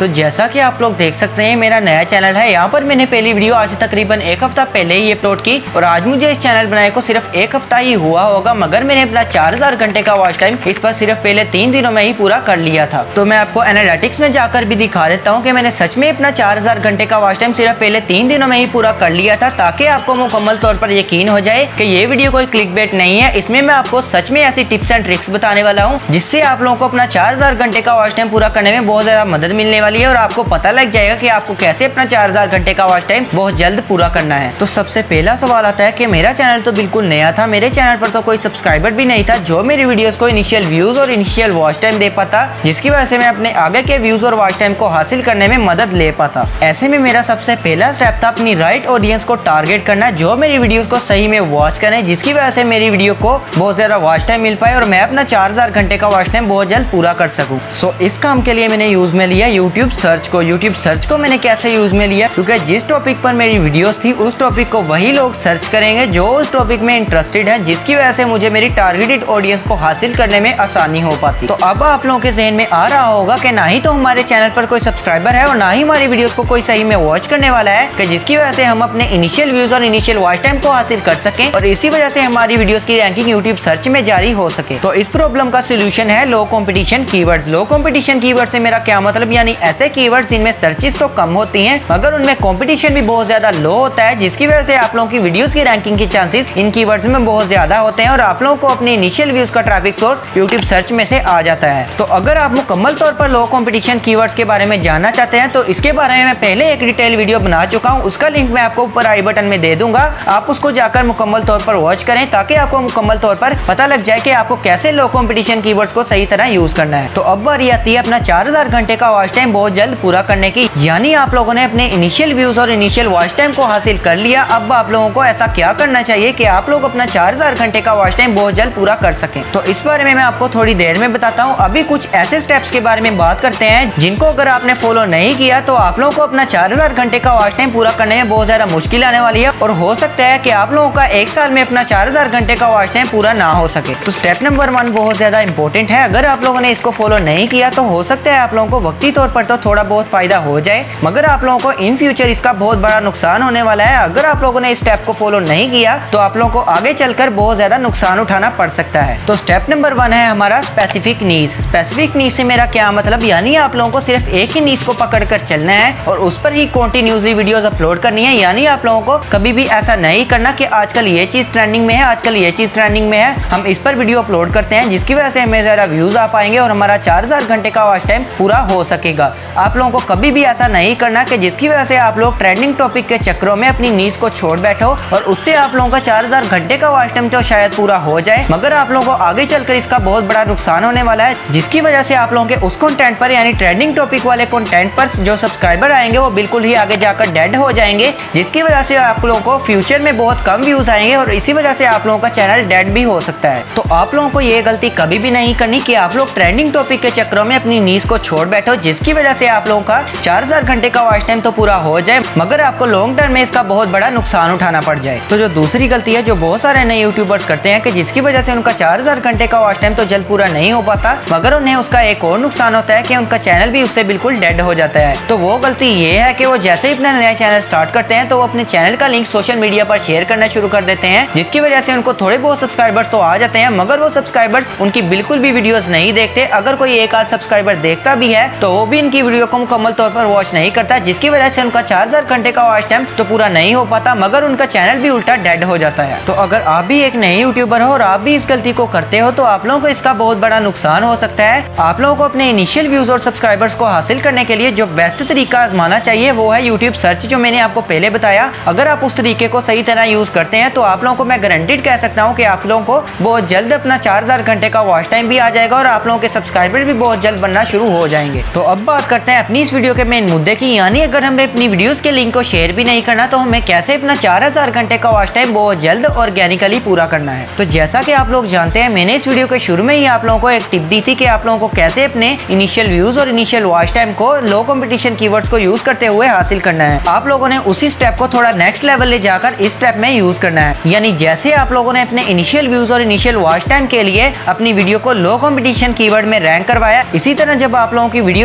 तो जैसा कि आप लोग देख सकते हैं मेरा नया चैनल है। यहाँ पर मैंने पहली वीडियो आज से तकरीबन एक हफ्ता पहले ही अपलोड की और आज मुझे इस चैनल बनाए को सिर्फ एक हफ्ता ही हुआ होगा, मगर मैंने अपना 4000 घंटे का वॉच टाइम इस पर सिर्फ पहले 3 दिनों में ही पूरा कर लिया था। तो मैं आपको एनालिटिक्स में जाकर भी दिखा देता हूँ कि मैंने सच में अपना 4000 घंटे का वॉच टाइम सिर्फ पहले 3 दिनों में ही पूरा कर लिया था, ताकि आपको मुकम्मल तौर पर यकीन हो जाए कि ये वीडियो कोई क्लिकबेट नहीं है। इसमें मैं आपको सच में ऐसी टिप्स एंड ट्रिक्स बताने वाला हूँ जिससे आप लोगों को अपना 4000 घंटे का वॉच टाइम पूरा करने में बहुत ज्यादा मदद मिलने वाली है और आपको पता लग जाएगा कि आपको कैसे अपना 4000 घंटे का वॉच टाइम बहुत जल्द पूरा करना है। तो सबसे पहला सवाल आता है कि मेरा चैनल तो बिल्कुल नया था, मेरे चैनल पर तो कोई सब्सक्राइबर भी नहीं था जो मेरी वीडियोस को इनिशियल व्यूज और इनिशियल वॉच टाइम दे पाता, जिसकी वजह से मैं अपने आगे के व्यूज और वॉच टाइम को हासिल करने में मदद ले पाता। ऐसे में मेरा सबसे पहला स्टेप था अपनी राइट ऑडियंस को टारगेट करना जो मेरी वीडियोस को सही में वॉच करे, जिसकी वजह से मेरी वीडियो को बहुत ज्यादा वॉच टाइम मिल पाए और मैं अपना 4000 घंटे का वॉच टाइम बहुत जल्द पूरा कर सकूं। सो इस काम के लिए मैंने यूज में लिया यूट्यूब सर्च को। यूट्यूब सर्च को मैंने कैसे यूज में लिया, क्योंकि जिस टॉपिक पर मेरी वीडियोस थी उस टॉपिक को वही लोग सर्च करेंगे जो उस टॉपिक में इंटरेस्टेड है, जिसकी वजह से मुझे मेरी टारगेटेड ऑडियंस को हासिल करने में आसानी हो पाती। तो अब आप लोगों के जहन में आ रहा होगा कि ना ही तो हमारे चैनल पर कोई सब्सक्राइबर है और ना ही हमारी वीडियोस को कोई सही में वॉच करने वाला है, कि जिसकी वजह से हम अपने इनिशियल व्यूज और इनिशियल वॉच टाइम को हासिल कर सकें और इसी वजह से हमारी वीडियोस की रैंकिंग यूट्यूब सर्च में जारी हो सके। तो इस प्रॉब्लम का सोल्यूशन है low competition keywords. Low competition keyword से मेरा क्या मतलब, यानी ऐसे कीवर्ड्स जिनमें सर्चेस तो कम होती हैं मगर उनमें कंपटीशन भी बहुत ज्यादा लो होता है, जिसकी वजह से आप लोगों की वीडियोस की रैंकिंग के चांसेस इन कीवर्ड्स में बहुत ज्यादा होते हैं और आप लोगों को अपने इनिशियल व्यूज का ट्रैफिक सोर्स यूट्यूब सर्च में से आ जाता है। तो अगर आप मुकम्मल तौर पर लो कंपटीशन कीवर्ड्स के बारे में जानना चाहते हैं तो इसके बारे में मैं पहले एक डिटेल वीडियो बना चुका हूं, उसका लिंक मैं आपको ऊपर आई बटन में दे दूंगा। आप उसको जाकर मुकम्मल तौर पर वॉच करें ताकि आपको मुकम्मल तौर पर पता लग जाए कि आपको कैसे लो कंपटीशन कीवर्ड्स को सही तरह यूज करना है। तो अब बारी आती है अपना 4000 घंटे का वॉच टाइम बहुत जल्द पूरा करने की, यानी आप लोगों ने अपने इनिशियल व्यूज और इनिशियल वॉच टाइम को हासिल कर लिया। अब आप लोगों को ऐसा क्या करना चाहिए कि आप लोग अपना 4000 घंटे का वॉच टाइम बहुत जल्द पूरा कर सकें। तो इस बारे में मैं आपको थोड़ी देर में बताता हूँ। अभी कुछ ऐसे स्टेप्स के बारे में बात करते हैं जिनको अगर आपने फॉलो नहीं किया तो आप लोगों को अपना 4000 घंटे का वॉच टाइम पूरा करने में बहुत ज्यादा मुश्किल आने वाली है और हो सकता है कि आप लोगों का एक साल में अपना 4000 घंटे का वॉच टाइम पूरा ना हो सके। तो स्टेप नंबर 1 बहुत ज्यादा इंपॉर्टेंट है। अगर आप लोगों ने इसको फॉलो नहीं किया तो हो सकता है आप लोगों को वक्ती तौर पर तो थोड़ा बहुत फायदा हो जाए, मगर आप लोगों को इन फ्यूचर इसका बहुत बड़ा नुकसान होने वाला है। अगर आप लोगों ने इस स्टेप को फॉलो नहीं किया तो आप लोगों को आगे चलकर बहुत ज्यादा नुकसान उठाना पड़ सकता है। तो स्टेप नंबर 1 है हमारा स्पेसिफिक नीश। स्पेसिफिक नीश से मेरा क्या मतलब, यानी आप लोगों को सिर्फ एक ही नीश को पकड़ कर चलना है और उस पर ही कंटिन्यूअसली वीडियोस अपलोड करनी है। यानी आप लोगों को कभी भी ऐसा नहीं करना कि आजकल ये चीज ट्रेंडिंग में है, आजकल ये चीज ट्रेंडिंग में है, हम इस पर वीडियो अपलोड करते हैं जिसकी वजह से हमें ज्यादा व्यूज आ पाएंगे और हमारा 4000 घंटे का वॉच टाइम पूरा हो सकेगा। आप लोगों को कभी भी ऐसा नहीं करना कि जिसकी वजह से आप लोग ट्रेंडिंग टॉपिक के चक्करों में अपनी नीश को छोड़ बैठो और उससे आप लोगों का 4000 घंटे का वॉच टाइम तो शायद पूरा हो जाए, मगर आप लोगों को आगे चलकर इसका बहुत बड़ा नुकसान होने वाला है, जिसकी वजह से आप लोगों के उस कंटेंट पर यानी ट्रेंडिंग टॉपिक वाले कंटेंट पर जो सब्सक्राइबर आएंगे वो बिल्कुल ही आगे जाकर डेड हो जाएंगे, जिसकी वजह से आप लोगों को फ्यूचर में बहुत कम व्यूज आएंगे और इसी वजह से आप लोगों का चैनल डेड भी हो सकता है। तो आप लोगों को ये गलती कभी भी नहीं करनी कि आप लोग ट्रेंडिंग टॉपिक के चक्करों में अपनी नीश को छोड़ बैठो, जिसकी वजह से आप लोगों का 4000 घंटे का वॉच टाइम तो पूरा हो जाए मगर आपको लॉन्ग टर्म में इसका बहुत बड़ा नुकसान उठाना पड़ जाए। तो जो दूसरी गलती है जो बहुत सारे नए यूट्यूबर्स करते हैं कि जिसकी वजह से उनका 4000 घंटे का वॉच टाइम तो जल्द पूरा नहीं हो पाता, मगर उन्हें उसका एक और नुकसान होता है कि उनका चैनल भी उससे बिल्कुल डेड हो जाता है। तो वो गलती ये है कि वो जैसे ही अपना नया चैनल स्टार्ट करते हैं तो वो अपने चैनल का लिंक सोशल मीडिया पर शेयर करना शुरू कर देते हैं, जिसकी वजह से उनको थोड़े बहुत सब्सक्राइबर्स तो आ जाते हैं मगर वो सब्सक्राइबर्स उनकी बिल्कुल भी वीडियोस नहीं देखते। अगर कोई एक आध सब्सक्राइबर देखता भी है तो वो भी इनकी वीडियो को मुकम्मल तौर पर वॉच नहीं करता, जिसकी वजह से उनका 4000 घंटे का वॉच टाइम तो पूरा नहीं हो पाता मगर उनका चैनल भी उल्टा डेड हो जाता है। तो अगर आप भी एक नए यूट्यूबर हो और आप भी इस गलती को करते हो तो आप लोगों को इसका बहुत बड़ा नुकसान हो सकता है। आप लोगों को अपने इनिशियल व्यूज और सब्सक्राइबर्स को हासिल करने के लिए जो बेस्ट तरीका आजमाना चाहिए वो है यूट्यूब सर्च, जो मैंने आपको पहले बताया। अगर आप उस तरीके को सही तरह यूज करते हैं तो आप लोगों को मैं गारंटीड कह सकता हूँ कि आप लोगों को बहुत जल्द अपना 4000 घंटे का वॉच टाइम भी आ जाएगा और आप लोगों के सब्सक्राइबर भी बहुत जल्द बनना शुरू हो जाएंगे। तो अब बात करते हैं अपनी इस वीडियो के मेन मुद्दे की, यानी अगर हमें अपनी वीडियोस के लिंक को शेयर भी नहीं करना तो हमें कैसे अपना 4000 घंटे का वॉच टाइम बहुत जल्द ऑर्गेनिकली पूरा करना है। तो जैसा कि आप लोग जानते हैं मैंने इस वीडियो के शुरू में ही आप लोगों को एक टिप दी थी कि आप लोगों को कैसे अपने इनिशियल व्यूज और इनिशियल वॉच टाइम को लो कंपटीशन कीवर्ड्स को यूज करते हुए हासिल करना है। आप लोगों ने उसी स्टेप को थोड़ा नेक्स्ट लेवल ले जाकर इस स्टेप में यूज करना है, यानी जैसे आप लोगों ने अपने इनिशियल व्यूज और इनिशियल वॉच टाइम के लिए अपनी वीडियो को लो कंपटीशन कीवर्ड में रैंक करवाया, इसी तरह जब आप लोगों की वीडियो को थोड़े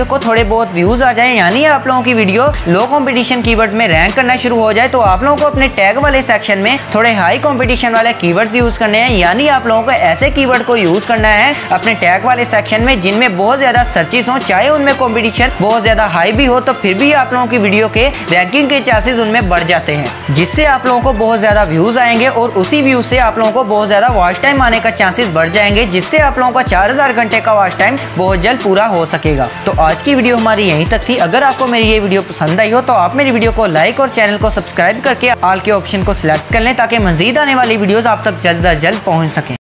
बहुत व्यूज आ जाए, यानी आप लोगों की वीडियो लो कंपटीशन कीवर्ड्स में रैंक करना शुरू हो जाए, तो आप लोगों को अपने टैग वाले सेक्शन में थोड़े हाई कंपटीशन वाले कीवर्ड्स यूज करने हैं। यानी आप लोगों को ऐसे कीवर्ड को यूज करना है अपने टैग वाले सेक्शन में जिनमें बहुत ज्यादा सर्चेस हो, चाहे उनमें कंपटीशन बहुत ज्यादा हाई भी हो, तो फिर भी आप लोगों की वीडियो के रैंकिंग के चांसेस उनमें बढ़ जाते हैं, जिससे आप लोगों को बहुत ज्यादा व्यूज आएंगे और उसी व्यूज से आप लोगों को बहुत ज्यादा वॉच टाइम आने का चांसेस बढ़ जाएंगे, जिससे आप लोगों का 4000 घंटे का वॉच टाइम बहुत जल्द पूरा हो सकेगा। तो आज की वीडियो हमारी यहीं तक थी। अगर आपको मेरी ये वीडियो पसंद आई हो तो आप मेरी वीडियो को लाइक और चैनल को सब्सक्राइब करके ऑल के ऑप्शन को सिलेक्ट कर लें, ताकि मजीद आने वाली वीडियोस आप तक जल्द से जल्द पहुंच सकें।